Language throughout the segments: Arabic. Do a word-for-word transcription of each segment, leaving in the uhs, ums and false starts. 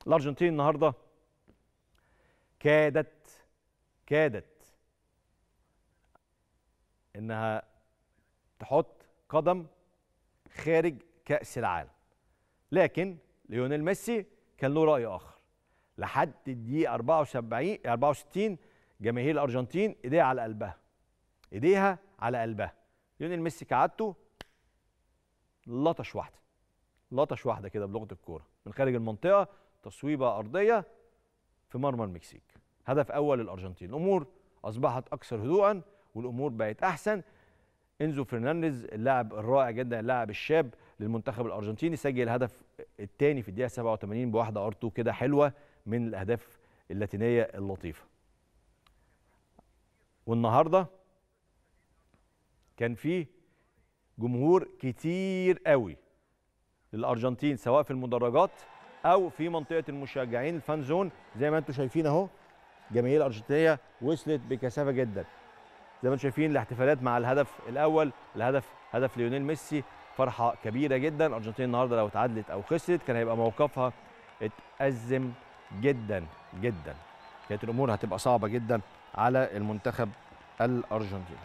الارجنتين النهارده كادت كادت انها تحط قدم خارج كأس العالم، لكن ليونيل ميسي كان له رأي آخر. لحد الدقيقة أربعة وسبعين أربعة وستين جماهير الأرجنتين ايديها على قلبها، ايديها على قلبها. ليونيل ميسي كعادته لطش واحدة لطش واحدة كده بلغة الكورة من خارج المنطقة، تصويبة أرضية في مرمى المكسيك. هدف أول للأرجنتين. الأمور أصبحت أكثر هدوءا والأمور بقت أحسن. إنزو فرنانديز اللاعب الرائع جدا، اللاعب الشاب للمنتخب الأرجنتيني، سجل الهدف الثاني في الدقيقة سبعة وثمانين بواحدة ار اتنين كده حلوة من الأهداف اللاتينية اللطيفة. والنهارده كان فيه جمهور كتير قوي للأرجنتين سواء في المدرجات أو في منطقة المشجعين الفان زون. زي ما انتم شايفين اهو جماهير الأرجنتينية وصلت بكثافة جدا. زي ما انتم شايفين الاحتفالات مع الهدف الأول، الهدف هدف ليونيل ميسي، فرحة كبيرة جدا. الأرجنتين النهارده لو اتعادلت أو خسرت كان هيبقى موقفها اتأزم جدا جدا، كانت الأمور هتبقى صعبة جدا على المنتخب الأرجنتيني.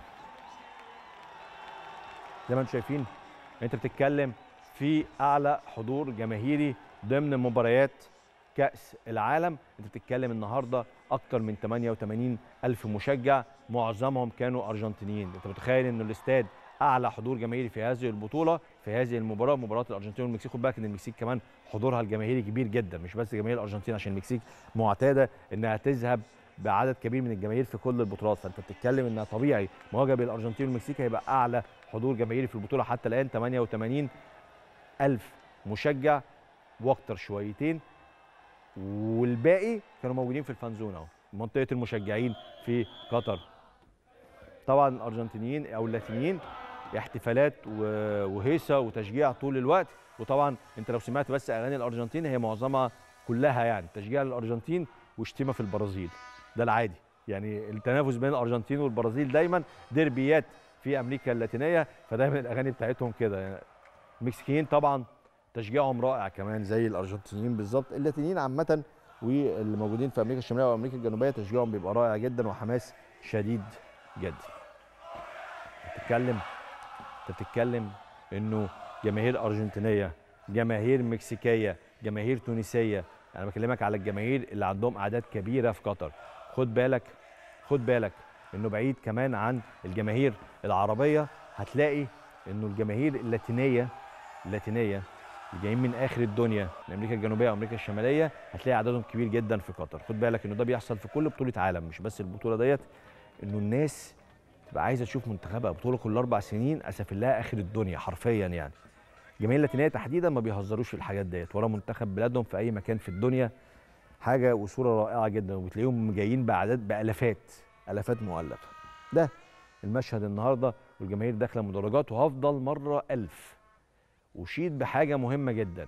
زي ما انتم شايفين انت بتتكلم في أعلى حضور جماهيري ضمن مباريات كأس العالم. انت بتتكلم النهارده اكتر من ثمانية وثمانين ألف مشجع، معظمهم كانوا ارجنتينيين. انت متخيل ان الاستاد اعلى حضور جماهيري في هذه البطوله في هذه المباراه، مباراه الارجنتين والمكسيك. خد بالك ان المكسيك كمان حضورها الجماهيري كبير جدا، مش بس جماهير الارجنتين، عشان المكسيك معتاده انها تذهب بعدد كبير من الجماهير في كل البطولات. فانت بتتكلم ان طبيعي مواجهه بين الارجنتين والمكسيك هيبقى اعلى حضور جماهيري في البطوله حتى الان، ثمانية وثمانين ألف مشجع واكتر شويتين، والباقي كانوا موجودين في الفانزون اهو منطقه المشجعين في قطر. طبعا الارجنتينيين او اللاتينيين احتفالات وهيصه وتشجيع طول الوقت. وطبعا انت لو سمعت بس اغاني الارجنتين هي معظمها كلها يعني تشجيع للارجنتين وشتيمه في البرازيل. ده العادي يعني، التنافس بين الارجنتين والبرازيل دايما ديربيات في امريكا اللاتينيه، فدايما الاغاني بتاعتهم كده يعني. المكسيكيين طبعا تشجيعهم رائع كمان زي الارجنتينيين بالظبط. اللاتينيين عامه واللي موجودين في امريكا الشماليه وامريكا الجنوبيه تشجيعهم بيبقى رائع جدا وحماس شديد جدا. بتتكلم انت بتتكلم انه جماهير ارجنتينيه، جماهير مكسيكيه، جماهير تونسيه. انا بكلمك على الجماهير اللي عندهم اعداد كبيره في قطر. خد بالك خد بالك انه بعيد كمان عن الجماهير العربيه، هتلاقي انه الجماهير اللاتينيه اللاتينيه اللي جايين من اخر الدنيا من امريكا الجنوبيه وامريكا الشماليه هتلاقي عددهم كبير جدا في قطر. خد بالك انه ده بيحصل في كل بطوله عالم مش بس البطوله ديت، انه الناس تبقى عايزه تشوف منتخبها بطوله كل اربع سنين اسف الله اخر الدنيا حرفيا يعني. الجماهير اللاتينيه تحديدا ما بيهزروش في الحاجات ديت، ورا منتخب بلادهم في اي مكان في الدنيا حاجه وصوره رائعه جدا، وبتلاقيهم جايين باعداد بالافات الافات مؤلفه. ده المشهد النهارده والجماهير داخله مدرجات. وهفضل مره ألف وشيد بحاجه مهمه جدا،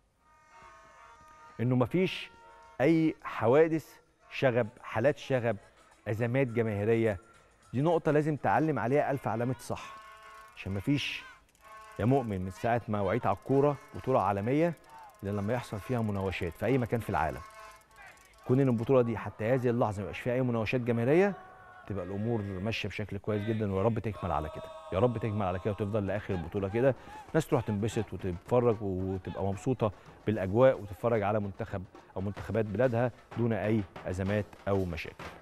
انه مفيش اي حوادث شغب، حالات شغب، ازمات جماهيريه. دي نقطه لازم تعلم عليها الف علامه صح، عشان مفيش يا مؤمن من ساعه ما وعيت على الكوره بطوله عالميه الا لما يحصل فيها مناوشات في اي مكان في العالم. كون ان البطوله دي حتى هذه اللحظه ما يبقاش فيها اي مناوشات جماهيريه تبقى الامور ماشيه بشكل كويس جدا، ويا رب تكمل على كده، يا رب تكمل على كده وتفضل لاخر البطوله كده. الناس تروح تنبسط وتتفرج وتبقى مبسوطه بالاجواء وتتفرج على منتخب او منتخبات بلادها دون اي ازمات او مشاكل.